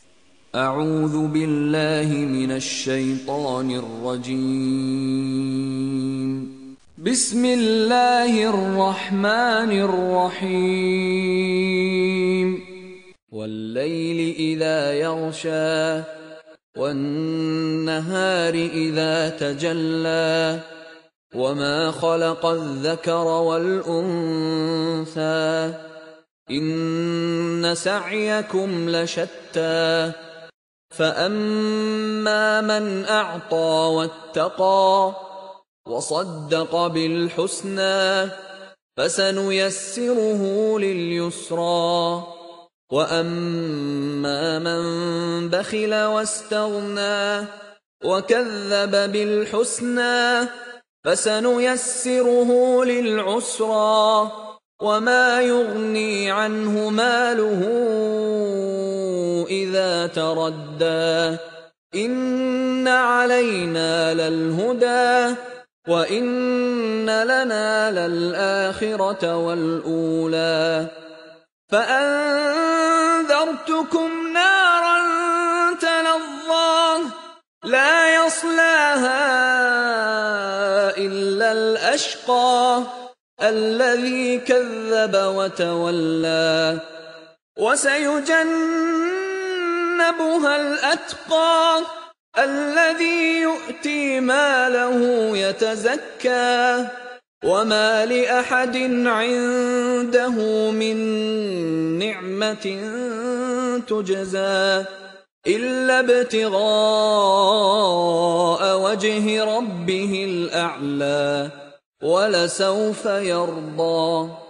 أعوذ بالله من الشيطان الرجيم. بسم الله الرحمن الرحيم. والليل إذا يغشى والنهار إذا تجلى وما خلق الذكر والأنثى إن سعيكم لشتى فأما من أعطى واتقى وصدق بالحسنى فسنيسره لليسرى وأما من بخل واستغنى وكذب بالحسنى فسنيسره للعسرى وما يغني عنه ماله إذا تردى إن علينا للهدى وإن لنا للآخرة والأولى فأنذرتكم نارا تلظى لا يصلاها إلا الأشقى الذي كذب وتولى وسيجنبها الأتقى الذي يؤتي ماله يتزكى وما لأحد عنده من نعمة تجزى إلا ابتغاء وجه ربه الأعلى ولسوف يرضى.